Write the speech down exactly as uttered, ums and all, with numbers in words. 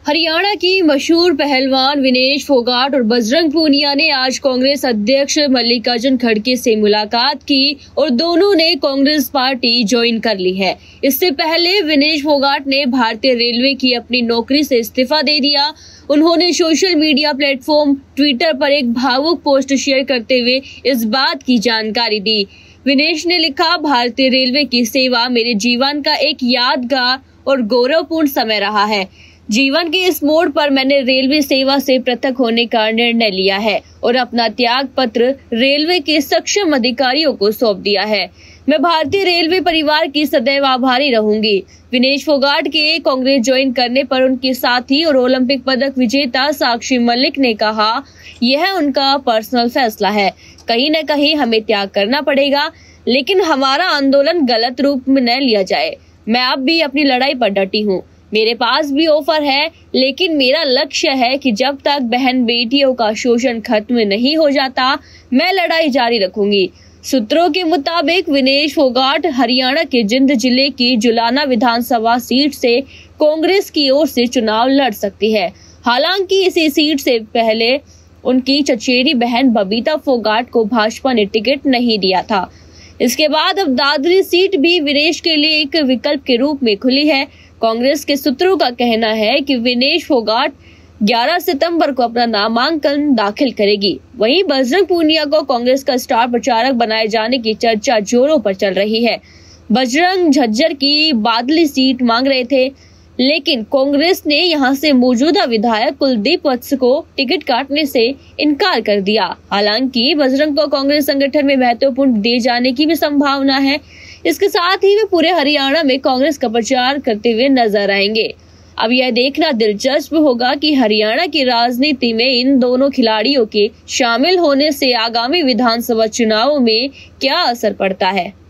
हरियाणा की मशहूर पहलवान विनेश फोगाट और बजरंग पूनिया ने आज कांग्रेस अध्यक्ष मल्लिकार्जुन खड़गे से मुलाकात की और दोनों ने कांग्रेस पार्टी ज्वाइन कर ली है। इससे पहले विनेश फोगाट ने भारतीय रेलवे की अपनी नौकरी से इस्तीफा दे दिया। उन्होंने सोशल मीडिया प्लेटफॉर्म ट्विटर पर एक भावुक पोस्ट शेयर करते हुए इस बात की जानकारी दी। विनेश ने लिखा, भारतीय रेलवे की सेवा मेरे जीवन का एक यादगार और गौरवपूर्ण समय रहा है। जीवन के इस मोड़ पर मैंने रेलवे सेवा से पृथक होने का निर्णय लिया है और अपना त्याग पत्र रेलवे के सक्षम अधिकारियों को सौंप दिया है। मैं भारतीय रेलवे परिवार की सदैव आभारी रहूंगी। विनेश फोगाट के कांग्रेस ज्वाइन करने पर उनके साथी और ओलंपिक पदक विजेता साक्षी मलिक ने कहा, यह उनका पर्सनल फैसला है। कहीं न कहीं हमें त्याग करना पड़ेगा, लेकिन हमारा आंदोलन गलत रूप में न लिया जाए। मैं अब भी अपनी लड़ाई पर डटी हूँ। मेरे पास भी ऑफर है, लेकिन मेरा लक्ष्य है कि जब तक बहन बेटियों का शोषण खत्म नहीं हो जाता, मैं लड़ाई जारी रखूंगी। सूत्रों के मुताबिक विनेश फोगाट हरियाणा के जिंद जिले की जुलाना विधानसभा सीट से कांग्रेस की ओर से चुनाव लड़ सकती है। हालांकि इसी सीट से पहले उनकी चचेरी बहन बबीता फोगाट को भाजपा ने टिकट नहीं दिया था। इसके बाद अब दादरी सीट भी विनेश के लिए एक विकल्प के रूप में खुली है। कांग्रेस के सूत्रों का कहना है कि विनेश फोगाट ग्यारह सितंबर को अपना नामांकन दाखिल करेगी। वहीं बजरंग पूनिया को कांग्रेस का स्टार प्रचारक बनाए जाने की चर्चा जोरों पर चल रही है। बजरंग झज्जर की बादली सीट मांग रहे थे, लेकिन कांग्रेस ने यहां से मौजूदा विधायक कुलदीप वत्स को टिकट काटने से इनकार कर दिया। हालांकि बजरंग को कांग्रेस संगठन में महत्वपूर्ण दिए जाने की भी संभावना है। इसके साथ ही वे पूरे हरियाणा में कांग्रेस का प्रचार करते हुए नजर आएंगे। अब यह देखना दिलचस्प होगा कि हरियाणा की राजनीति में इन दोनों खिलाड़ियों के शामिल होने से आगामी विधानसभा चुनावों में क्या असर पड़ता है।